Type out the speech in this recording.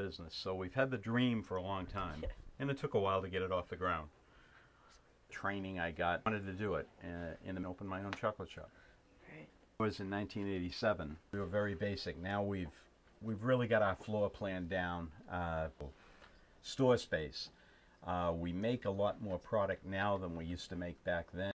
business. So we've had the dream for a long time, and it took a while to get it off the ground. Training I got, wanted to do it, and open my own chocolate shop. Right. It was in 1987. We were very basic. Now we've really got our floor plan down. Store space. We make a lot more product now than we used to make back then.